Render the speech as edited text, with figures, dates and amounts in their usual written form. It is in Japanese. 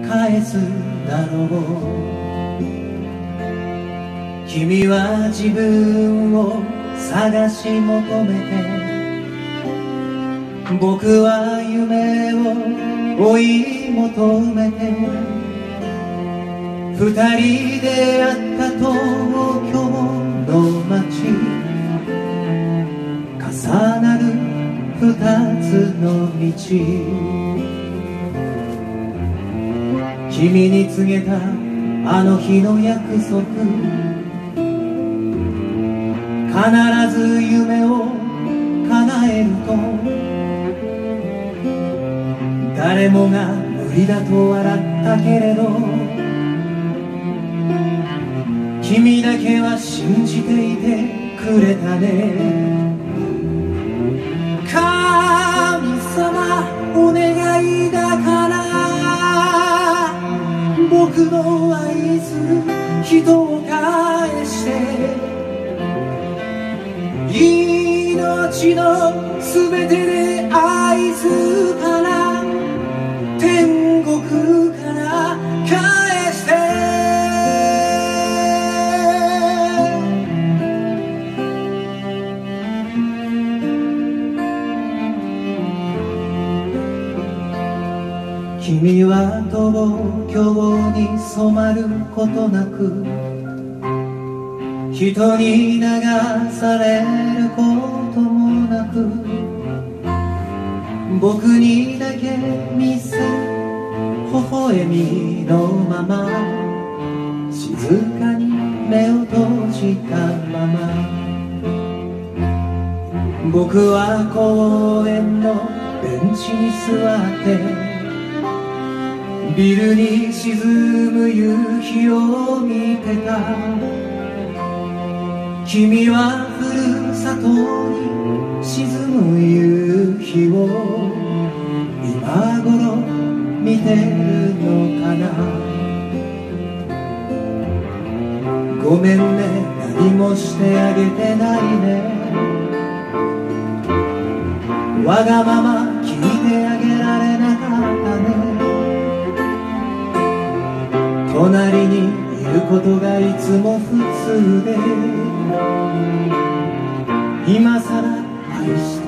返すだろう。君は自分を探し求めて、僕は夢を追い求めて、二人で会った東京の街、重なる二つの道、君に告げたあの日の約束、必ず夢を叶えると、誰もが無理だと笑ったけれど、君だけは信じていてくれたね。神様お願いだから、僕の愛する人を返して、命のすべてで愛すから、天国から返して。君は東京に染まることなく、人に流されることもなく、僕にだけ見せ微笑みのまま、静かに目を閉じたまま、僕は公園のベンチに座ってビルに沈む夕日を見てた。君はふるさとに沈む夕日を今頃見てるのかな。ごめんね、何もしてあげてないね。わがまま聞いてあげられなかったね。隣にいることがいつも普通で、今さら愛して